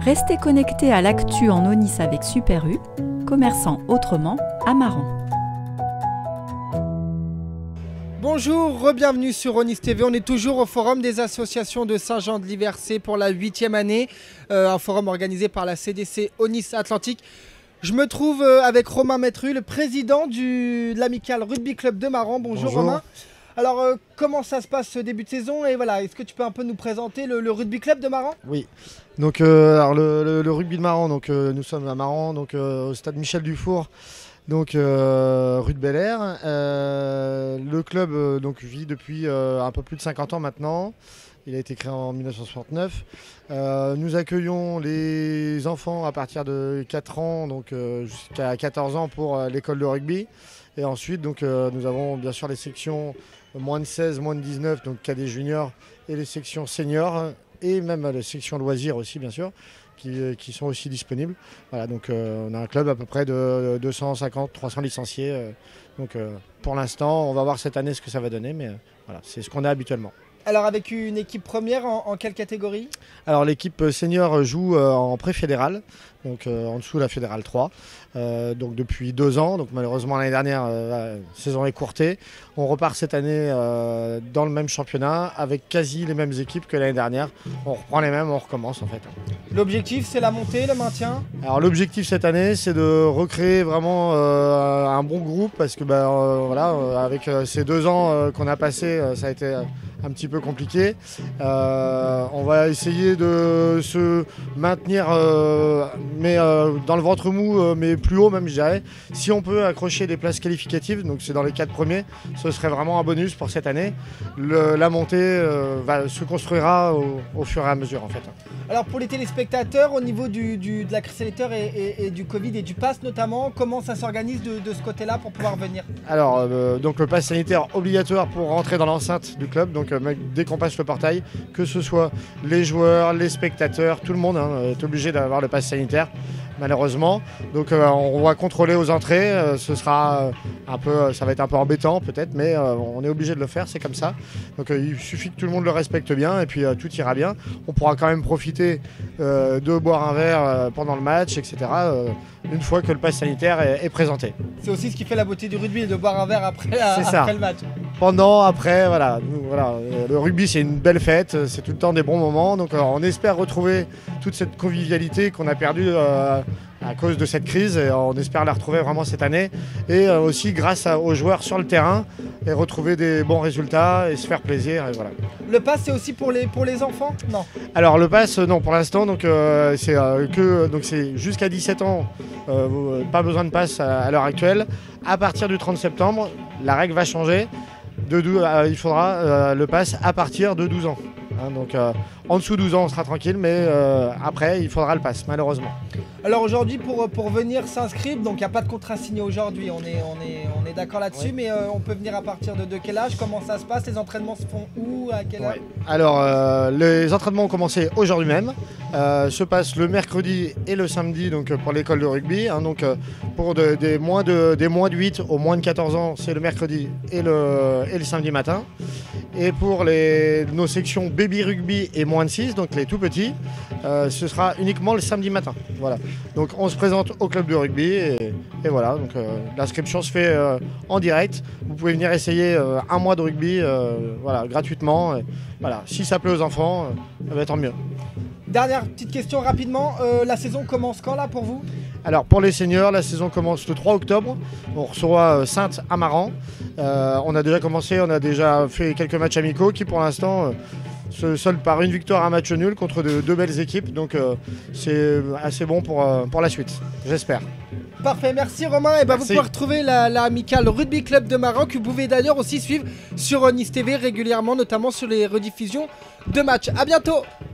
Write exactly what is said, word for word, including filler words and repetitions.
Restez connectés à l'actu en Onis avec Super U, commerçant autrement à Maran. Bonjour, re-bienvenue sur Onis T V. On est toujours au forum des associations de Saint-Jean-de-Liversay pour la huitième année, euh, un forum organisé par la C D C Onis Atlantique. Je me trouve avec Romain Maîtru, le président du, de l'Amicale Rugby Club de Maran. Bonjour, Bonjour. Romain. Alors, euh, comment ça se passe ce début de saison? Et voilà, est-ce que tu peux un peu nous présenter le, le Rugby Club de Maran? Oui. Donc, euh, alors le, le, le rugby de Maran, donc euh, nous sommes à Maran, donc euh, au stade Michel Dufour, donc euh, rue de Bel Air. Euh, le club euh, donc vit depuis euh, un peu plus de cinquante ans maintenant. Il a été créé en mille neuf cent soixante-neuf. Euh, nous accueillons les enfants à partir de quatre ans, donc euh, jusqu'à quatorze ans pour euh, l'école de rugby. Et ensuite, donc, euh, nous avons bien sûr les sections moins de seize, moins de dix-neuf, donc cadets juniors, et les sections seniors, et même les sections loisirs aussi, bien sûr, qui, qui sont aussi disponibles. Voilà, donc euh, on a un club à peu près de deux cent cinquante, trois cents licenciés. Euh, donc euh, pour l'instant, on va voir cette année ce que ça va donner, mais euh, voilà, c'est ce qu'on a habituellement. Alors avec une équipe première, en, en quelle catégorie? Alors l'équipe senior joue euh, en pré-fédérale, donc euh, en dessous de la fédérale trois, euh, donc depuis deux ans. Donc malheureusement l'année dernière, euh, la saison écourtée. On repart cette année euh, dans le même championnat avec quasi les mêmes équipes que l'année dernière. On reprend les mêmes, on recommence en fait. L'objectif c'est la montée, le maintien? Alors l'objectif cette année c'est de recréer vraiment euh, un bon groupe parce que bah, euh, voilà, euh, avec euh, ces deux ans euh, qu'on a passé, euh, ça a été euh, un petit peu compliqué. Euh, on va essayer de se maintenir euh, mais euh, dans le ventre mou, euh, mais plus haut même je dirais. Si on peut accrocher des places qualificatives, donc c'est dans les quatre premiers, ce serait vraiment un bonus pour cette année. Le, la montée euh, va, se construira au, au fur et à mesure en fait. Alors pour les téléspectateurs, au niveau du, du, de la crise sanitaire et, et, et du Covid et du pass notamment, comment ça s'organise de, de ce côté-là pour pouvoir venir? Alors euh, donc le pass sanitaire obligatoire pour rentrer dans l'enceinte du club, donc euh, dès qu'on passe le portail, que ce soit les joueurs, les spectateurs, tout le monde hein, est obligé d'avoir le pass sanitaire malheureusement. Donc euh, on va contrôler aux entrées, euh, ce sera un peu, ça va être un peu embêtant peut-être, mais euh, on est obligé de le faire, c'est comme ça. Donc euh, il suffit que tout le monde le respecte bien et puis euh, tout ira bien. On pourra quand même profiter euh, de boire un verre euh, pendant le match, et cetera. Euh, une fois que le pass sanitaire est, est présenté. C'est aussi ce qui fait la beauté du rugby, de boire un verre après, à, après le match. Pendant, après, voilà, nous, voilà. Le rugby c'est une belle fête, c'est tout le temps des bons moments. Donc alors, on espère retrouver toute cette convivialité qu'on a perdue euh, à cause de cette crise et on espère la retrouver vraiment cette année. Et euh, aussi grâce à, aux joueurs sur le terrain et retrouver des bons résultats et se faire plaisir. Et voilà. Le pass c'est aussi pour les, pour les enfants? Non. Alors le pass, non pour l'instant, donc euh, c'est euh, que donc c'est jusqu'à dix-sept ans, euh, pas besoin de pass à, à l'heure actuelle. À partir du trente septembre, la règle va changer. De douze, euh, il faudra euh, le pass à partir de douze ans. Hein, donc euh, en dessous de douze ans on sera tranquille, mais euh, après il faudra le pass malheureusement. Alors aujourd'hui pour, pour venir s'inscrire, donc il n'y a pas de contrat signé aujourd'hui, on est, on est, on est d'accord là-dessus, oui. Mais euh, on peut venir à partir de, de quel âge? Comment ça se passe? Les entraînements se font où? À quelle heure? Ouais. Alors euh, les entraînements ont commencé aujourd'hui même, euh, se passent le mercredi et le samedi donc, pour l'école de rugby. Hein, donc euh, pour de, des, moins de, des moins de huit aux moins de quatorze ans c'est le mercredi et le, et le samedi matin. Et pour les, nos sections baby rugby et moins de six, donc les tout petits, euh, ce sera uniquement le samedi matin. Voilà. Donc on se présente au club de rugby et, et voilà. Donc euh, l'inscription se fait euh, en direct. Vous pouvez venir essayer euh, un mois de rugby, euh, voilà, gratuitement. Et, voilà. Si ça plaît aux enfants, euh, ça va être tant mieux. Dernière petite question rapidement, euh, la saison commence quand là pour vous? Alors pour les seniors, la saison commence le trois octobre. On reçoit euh, Sainte à Maran. Euh, on a déjà commencé, on a déjà fait quelques matchs amicaux qui pour l'instant euh, se soldent par une victoire, un match nul contre de, deux belles équipes. Donc euh, c'est assez bon pour, euh, pour la suite, j'espère. Parfait, merci Romain. Et ben vous pouvez retrouver la, la Amicale Rugby Club de Maran que vous pouvez d'ailleurs aussi suivre sur Onis T V régulièrement, notamment sur les rediffusions de matchs. À bientôt.